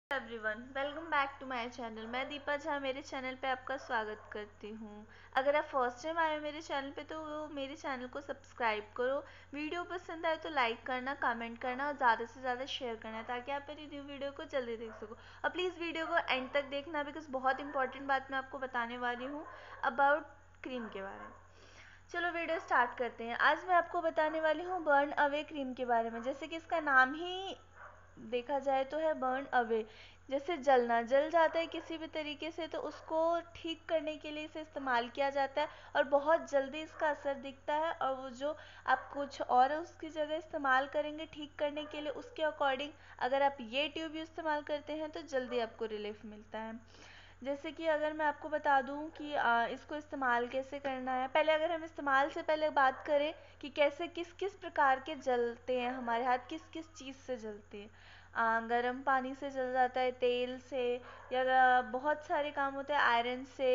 Everyone, welcome back to my channel. मैं दीपा झा मेरे channel पे आपका स्वागत करती हूँ। अगर आप फर्स्ट टाइम आए हो मेरे चैनल पे तो मेरे चैनल को सब्सक्राइब करो। वीडियो पसंद आए तो लाइक करना, कमेंट करना और ज़्यादा से ज़्यादा शेयर करना ताकि आप मेरी न्यू वीडियो को जल्दी देख सको। और प्लीज़ वीडियो को एंड तक देखना बिकॉज बहुत इंपॉर्टेंट बात मैं आपको बताने वाली हूँ अबाउट क्रीम के बारे में। चलो वीडियो स्टार्ट करते हैं। आज मैं आपको बताने वाली हूँ बर्न अवे क्रीम के बारे में। जैसे कि इसका नाम ही देखा जाए तो है बर्न अवे। जैसे जलना, जल जाता है किसी भी तरीके से तो उसको ठीक करने के लिए इसे इस्तेमाल किया जाता है और बहुत जल्दी इसका असर दिखता है। और वो जो आप कुछ और उसकी जगह इस्तेमाल करेंगे ठीक करने के लिए, उसके अकॉर्डिंग अगर आप ये ट्यूब इस्तेमाल करते हैं तो जल्दी आपको रिलीफ मिलता है। जैसे कि अगर मैं आपको बता दूं कि इसको इस्तेमाल कैसे करना है। पहले अगर हम इस्तेमाल से पहले बात करें कि कैसे किस किस प्रकार के जलते हैं हमारे हाथ, किस किस चीज़ से जलते हैं। गर्म पानी से जल जाता है, तेल से, या बहुत सारे काम होते हैं आयरन से।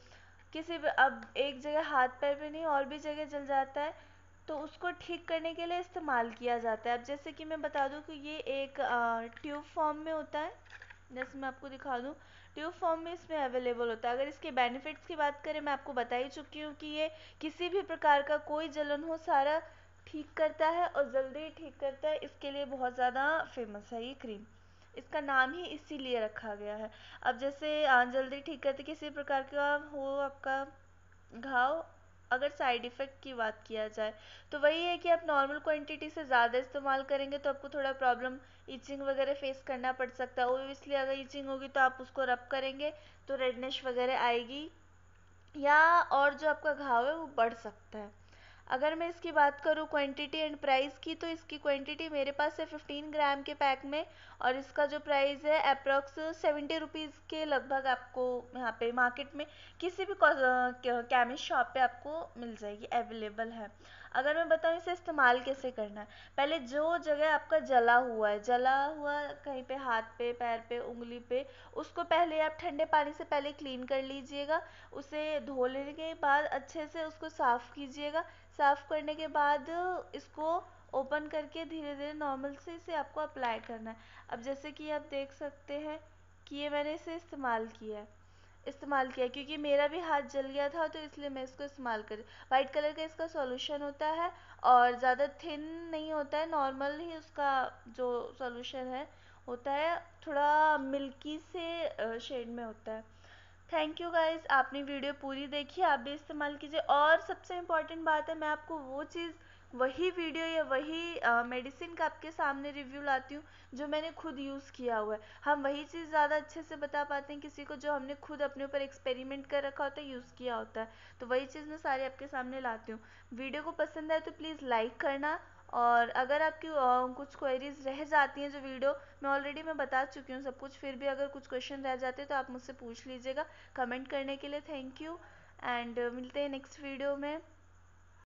किसी भी अब एक जगह हाथ पैर पे नहीं और भी जगह जल जाता है तो उसको ठीक करने के लिए इस्तेमाल किया जाता है। अब जैसे कि मैं बता दूं कि ये एक ट्यूब फॉर्म में होता है। जैसे मैं आपको दिखा दूं, ट्यूब फॉर्म में इसमें अवेलेबल होता है। अगर इसके बेनिफिट्स की बात करें, मैं आपको बता ही चुकी हूँ कि ये किसी भी प्रकार का कोई जलन हो सारा ठीक करता है और जल्दी ठीक करता है। इसके लिए बहुत ज़्यादा फेमस है ये क्रीम। इसका नाम ही इसीलिए रखा गया है। अब जैसे जल्दी ठीक करते, किसी प्रकार का हो आपका घाव, अगर साइड इफ़ेक्ट की बात किया जाए तो वही है कि आप नॉर्मल क्वांटिटी से ज़्यादा इस्तेमाल करेंगे तो आपको थोड़ा प्रॉब्लम, ईचिंग वगैरह फेस करना पड़ सकता है। वो इसलिए अगर ईचिंग होगी तो आप उसको रब करेंगे तो रेडनेस वगैरह आएगी या और जो आपका घाव है वो बढ़ सकता है। अगर मैं इसकी बात करूँ क्वांटिटी एंड प्राइस की, तो इसकी क्वांटिटी मेरे पास है 15 ग्राम के पैक में और इसका जो प्राइस है अप्रॉक्स 70 रुपीज़ के लगभग आपको यहाँ पे मार्केट में किसी भी केमिस्ट शॉप पे आपको मिल जाएगी, अवेलेबल है। अगर मैं बताऊँ इसे इस्तेमाल कैसे करना है, पहले जो जगह आपका जला हुआ है, जला हुआ कहीं पे हाथ पे, पैर पे, उंगली पे, उसको पहले आप ठंडे पानी से पहले क्लीन कर लीजिएगा। उसे धो लेने के बाद अच्छे से उसको साफ़ कीजिएगा। साफ़ करने के बाद इसको ओपन करके धीरे धीरे नॉर्मल से इसे आपको अप्लाई करना है। अब जैसे कि आप देख सकते हैं कि ये मैंने इसे इस्तेमाल किया क्योंकि मेरा भी हाथ जल गया था तो इसलिए मैं इसको इस्तेमाल करी। वाइट कलर का इसका सॉल्यूशन होता है और ज़्यादा थिन नहीं होता है, नॉर्मल ही उसका जो सॉल्यूशन है होता है, थोड़ा मिल्की से शेड में होता है। थैंक यू गाइस, आपने वीडियो पूरी देखी, आप भी इस्तेमाल कीजिए। और सबसे इम्पॉर्टेंट बात है, मैं आपको वो चीज़, वही वीडियो या वही मेडिसिन का आपके सामने रिव्यू लाती हूँ जो मैंने खुद यूज़ किया हुआ है। हम वही चीज़ ज़्यादा अच्छे से बता पाते हैं किसी को जो हमने खुद अपने ऊपर एक्सपेरिमेंट कर रखा होता है, यूज़ किया होता है। तो वही चीज़ मैं सारी आपके सामने लाती हूँ। वीडियो को पसंद आए तो प्लीज़ लाइक करना। और अगर आपकी कुछ क्वेरीज रह जाती हैं, जो वीडियो मैं ऑलरेडी मैं बता चुकी हूँ सब कुछ, फिर भी अगर कुछ क्वेश्चन रह जाते हैं तो आप मुझसे पूछ लीजिएगा। कमेंट करने के लिए थैंक यू एंड मिलते हैं नेक्स्ट वीडियो में।